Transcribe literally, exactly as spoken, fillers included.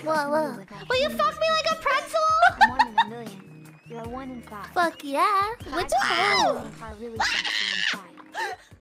Whoa, whoa. Will you fuck me like a pretzel? One in a million. You're a one in five. Fuck yeah. Which Five hole? are really